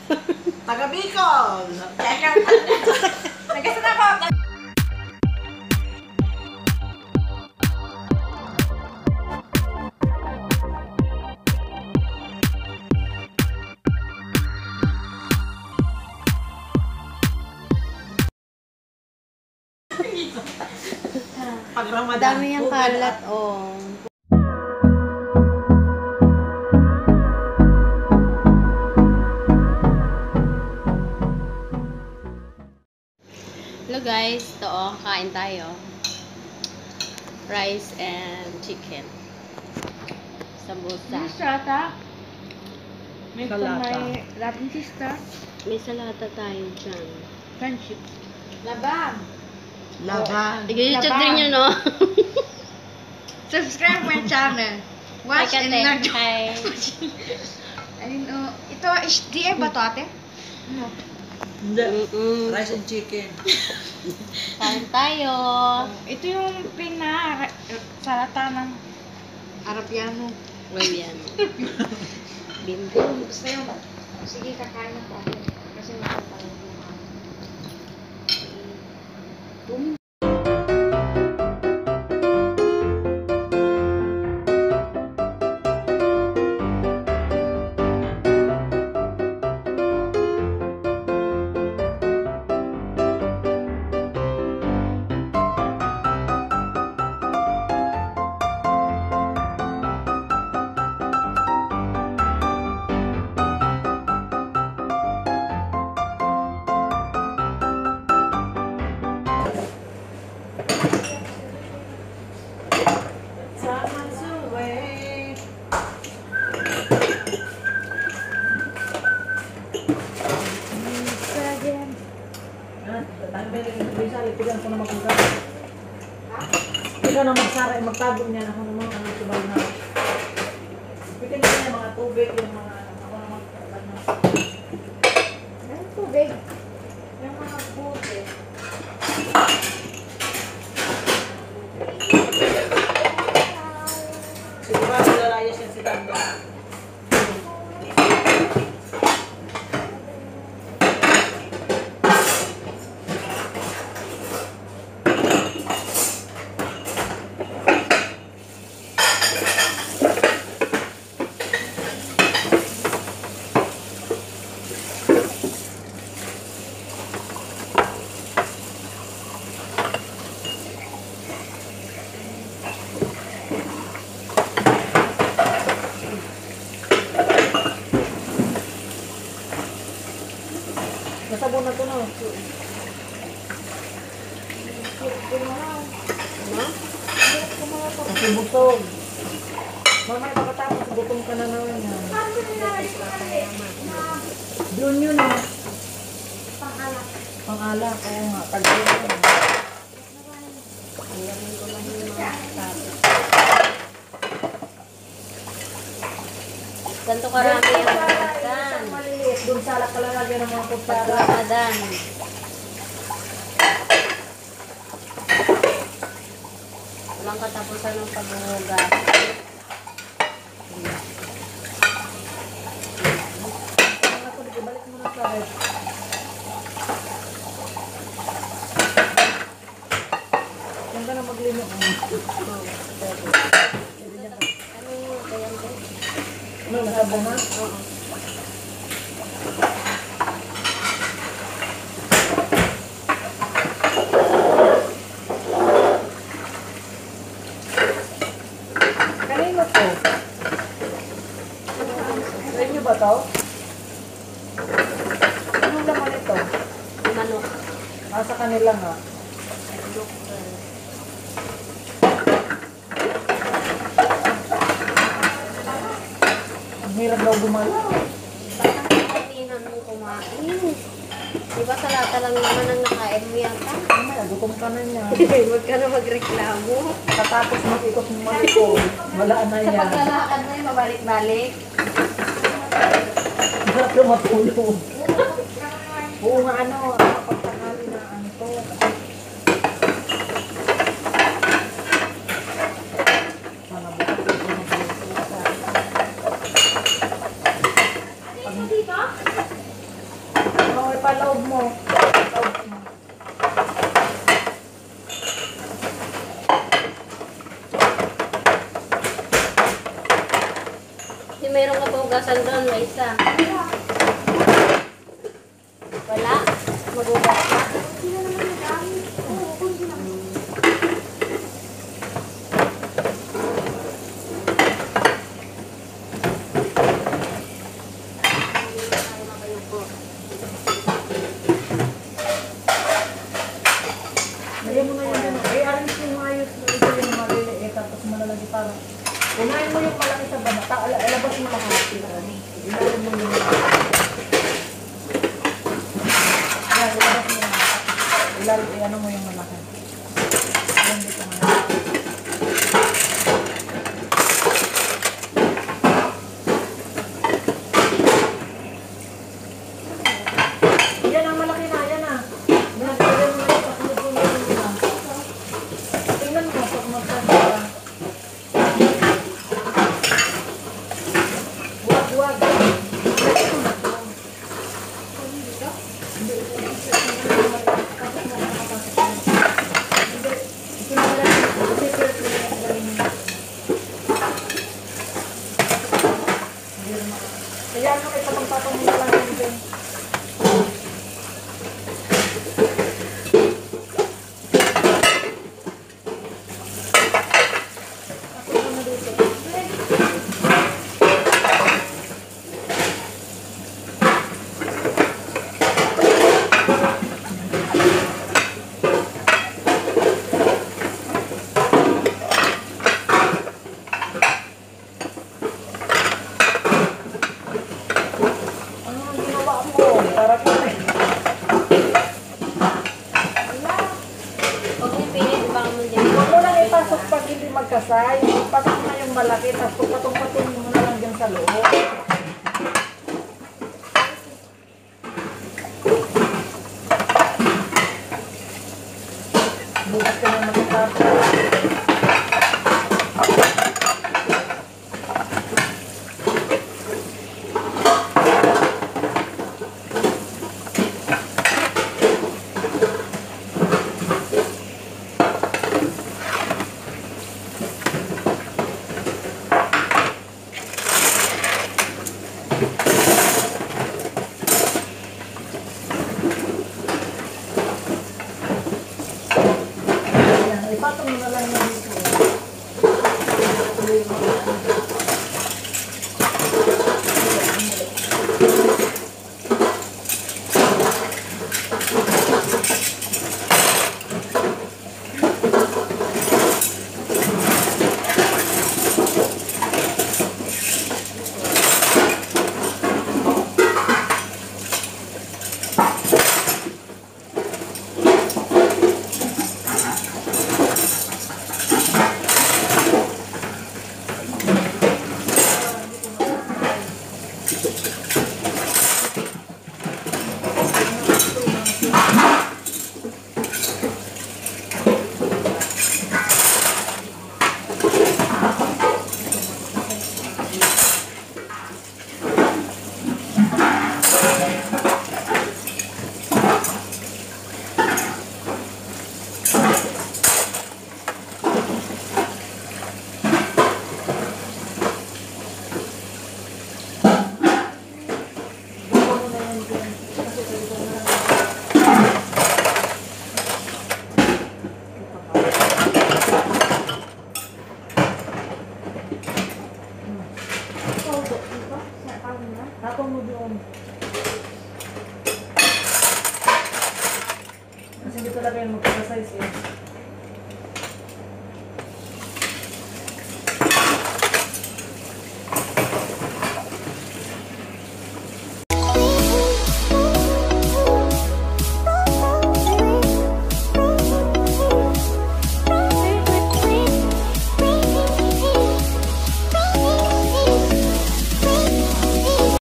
Taga Bicol. Nagasan ako. Pag Ramadan. Dami yung kalat, oh. Hello guys, ito oh, kain tayo. Rice and chicken. Sambusa. Salata. May Salata. may Latin sister. May salata tayo dyan. Friendship. Labang. Laban. I-YouTube din nyo, no? Subscribe my channel. Watch Hi, and Kate. learn. Hi. Ito HDI ba to ate? No. Hindi. Rice and chicken. Kain tayo. Ito yung salata ng Arabiano. Well, yan. Bimbo. Gusto yun ba? Sige, kakain na po ako. Kasi nakapalaw mo ako. Ikaw na magsara, magtago niya na kung mga subay na. Bitin niya yung mga tubig, yung mga ako na magtago na. Ano tubig? Yung mga buti. Sigurado lalayas yan si Tanda. Nasabon na ito na. Kasi butong. Mamaya pagkatapos, butong ka na naman yan. Doon yun ah. Pang-alak. Pang-alak. Kaya nga, tag-alak. Hanggamin ko lang yung mga tapos. Ganito karami yung pagkakan. Doon sa alak ka lang lagyan ng mga Pag kutsara. Ramadan. Walang katapusan ng paghuhugas. Ako, balik mo na sa ref. Yan ka na maglino. Ano yung ganyan ko? Ano, nasabon na? Oo. Kanino to? Sa inyo ba to? Anong laman ito? Manok. Sa kanila nga. Ang hirap daw gumalaw. Kailangan mong kumain. Diba salata lang naman ang nakain mo yata? Mamaya, gutom ka na niya. Huwag ka na magreklamo. Katapos mag-ikot ng malikod, wala na Sa yan. paglalakad na yung mabalik-balik. Harap yung matulog. Oo nga ano, pagtangali na ano to. Sana bukas ito mag-ikot. paloob mo. Paloob mo. Yung meron ka pa hugasan doon, may isa. Wala. Magugas ka. Lagyan mo na yan. I-arrange yung maayos. Ito yung maliliit. Tapos malalagi parang. Unahin mo yung malaki sa baba. Alabas mo lahat. Ilalim mo yung malaki. Yan, ilabas mo yung malaki. Ano mo yung malaki. Yan dito malaki. Yan ang malaki na. Yan na. Nagkagyan mo na yung pakulog mo yung iba. Tingnan mo pag magkagaya. Wag. Kaya ano kay patong-patong mo lang yun din. Ako na dito. Ano ang ginawa mo? Para ko eh. Huwag mo pilit, baka mo dyan. Huwag mo lang ipasok pag hindi magkasay. Ipasok na yung malaki, tapos patong-patong mo na lang dyan sa loob.